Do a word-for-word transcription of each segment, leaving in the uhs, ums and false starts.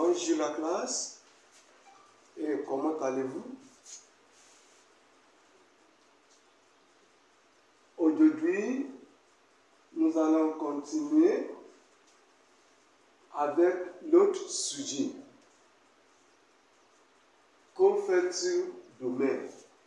Bonjour la classe, et comment allez-vous? Aujourd'hui, nous allons continuer avec l'autre sujet. Que fais-tu demain?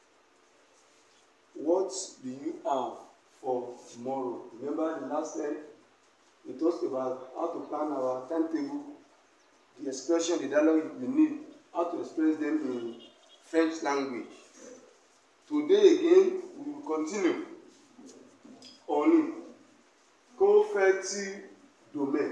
What do you have for tomorrow? Remember the last time we talked about how to plan our timetable, the expression, the dialogue we need, how to express them in French language. Today again, we will continue on que fais-tu demain?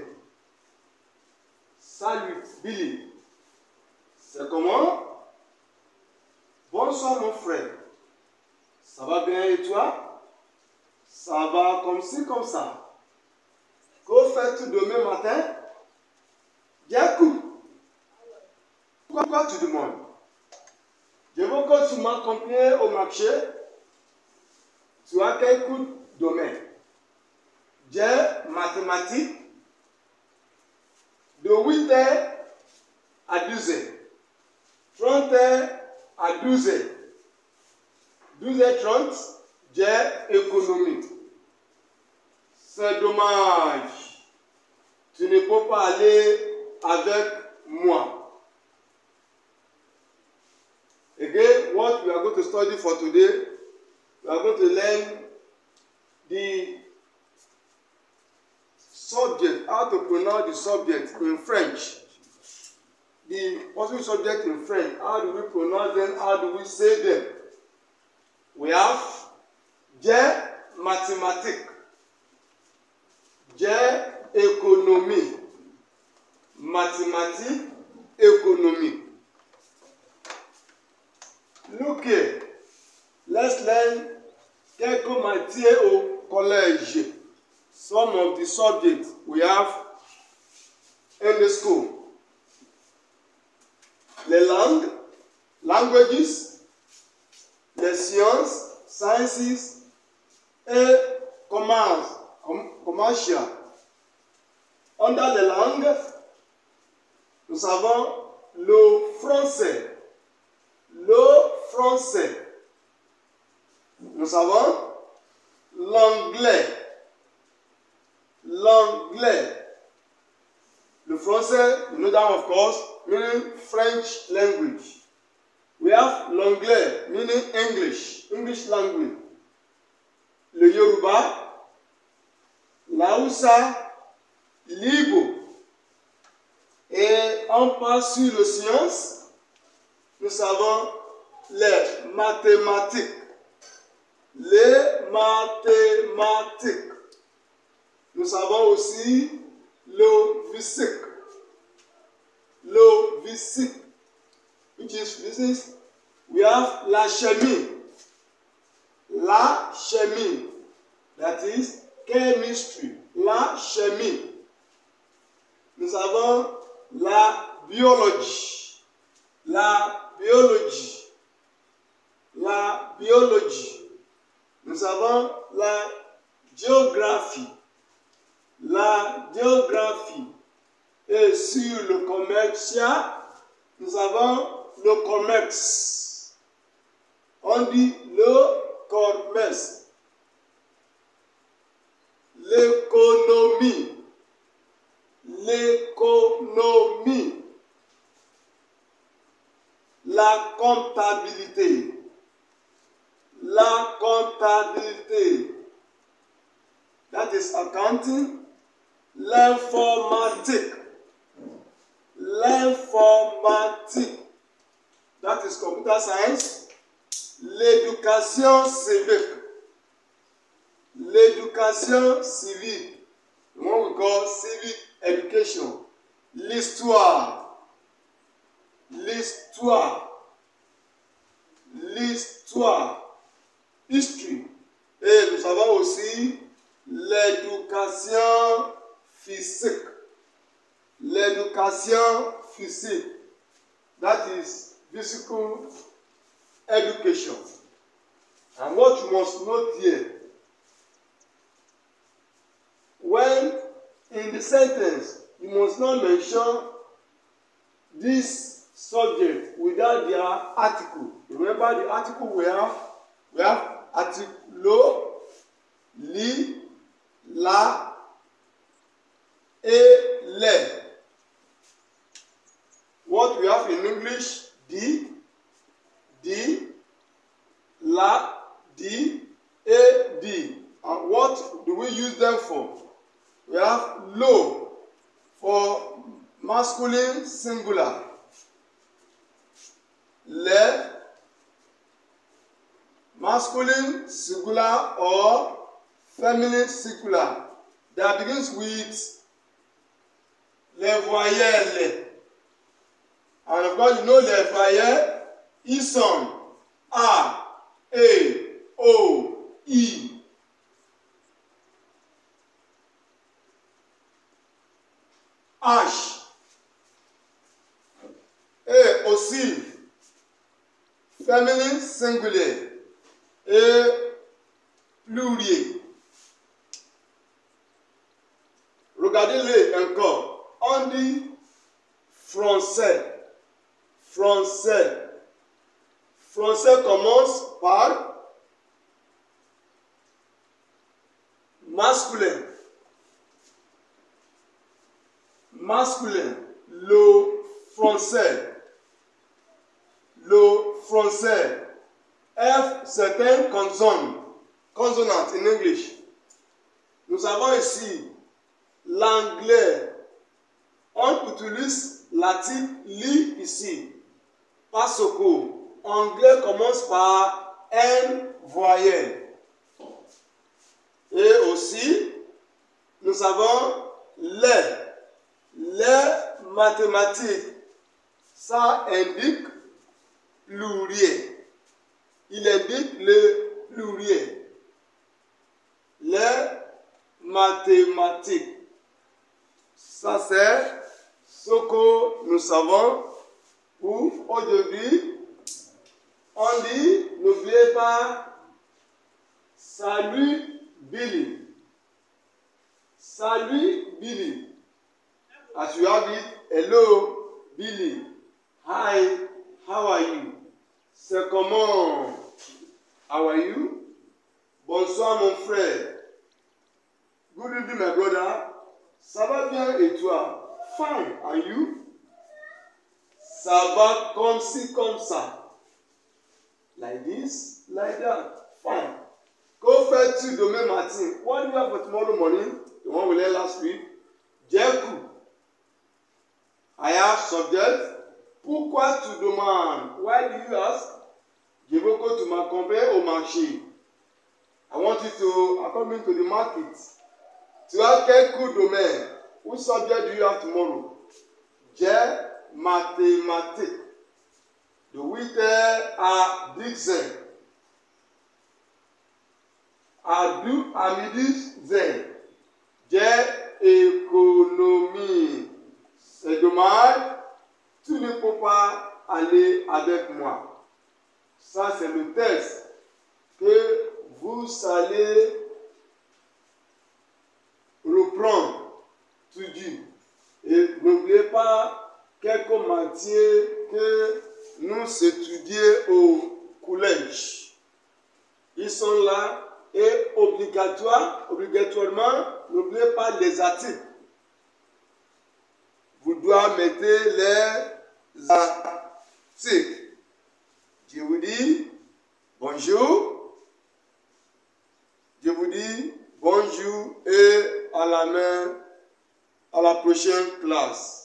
Salut Billy. C'est comment? Bonsoir mon frère. Ça va bien et toi? Ça va comme ci, comme ça. Que fais-tu demain matin? Diakou. Pourquoi tu demandes? Je veux que tu m'accompagnes au marché. Tu as quel coup demain? J'ai mathématiques de huit heures à douze heures. trente heures à douze heures. douze heures trente, j'ai économie. C'est dommage. Tu ne peux pas aller avec moi. Again, what we are going to study for today, we are going to learn the subject, how to pronounce the subject in French. The possible subject in French, how do we pronounce them, how do we say them? We have j'ai mathématique, j'ai économie, mathématique, économie. Look here, let's learn quelques matières au collège. Some of the subjects we have in the school. Les langues, languages, les sciences, sciences et commerce, commercial. Under les langues, nous avons le français. Le français. Nous avons l'anglais. L'anglais. Le français, you know that of course, meaning French language. We have l'anglais, meaning English, English language. Le Yoruba, l'Hausa, l'Igbo. Et on passe sur les sciences. Nous avons les mathématiques. Les mathématiques. Nous avons aussi le physique. Le physique. Which is physics. We have la chimie. La chimie. That is chemistry. La chimie. Nous avons la biologie. La biologie. La biologie. Nous avons la géographie. La géographie. Et sur le commercial, nous avons le commerce. On dit le commerce. L'économie. L'économie. La comptabilité. La comptabilité. That is accounting. L'informatique. L'informatique. That is computer science. L'éducation civique. L'éducation civique. What we call civic education. L'histoire. L'histoire. L'histoire. History. Et nous avons aussi l'éducation physique. L'éducation physique. That is physical education. And what you must note here, when in the sentence you must not mention this subject without their article. Remember the article we have? We have article lo, li, la, e, le. What we have in English? Di, di, la, di, e, di. And what do we use them for? We have lo for masculine singular, le masculine singular or feminine singular that begins with le voyelle. And of course, you know le voyelle, ison, a, e, o, i. H, et aussi féminin singulier et pluriel. Regardez-les encore. On dit français. Français. Français commence par masculin. Masculin, le français, le français. F, c'est un consonne, consonant in English. Nous avons ici l'anglais. On utilise la type li ici. Parce que anglais commence par N voyelle. Et aussi, nous avons les. Les mathématiques, ça indique pluriel. Il indique le pluriel. Les mathématiques, ça c'est ce que nous savons pour aujourd'hui. On dit, n'oubliez pas, salut Billy. Salut Billy. As you have it, hello, Billy. Hi, how are you? C'est comment? How are you? Bonsoir, mon frère. Good evening, my brother. Ça va bien et toi? Fine, and you? Ça va comme ci, comme ça. Like this, like that. Fine. Go fais-tu demain matin? What do you have for tomorrow morning? The one we learned last week. Jeku. I have subject. Pourquoi tu demandes? Why do you ask? Je veux que tu m'accompagnes au marché. I want you to accompany me to the market. Tu as quel cours domaine? Which subject do you have tomorrow? J'ai mathématiques. De huit heures à dix heures. À deux à midi heures. J'ai économie. C'est dommage, tu ne peux pas aller avec moi. Ça, c'est le texte que vous allez reprendre tout dit. Et n'oubliez pas quelques matières que nous étudions au collège. Ils sont là et obligatoire, obligatoirement, n'oubliez pas les articles. Vous devez mettre les articles. Je vous dis bonjour. Je vous dis bonjour et à la main à la prochaine classe.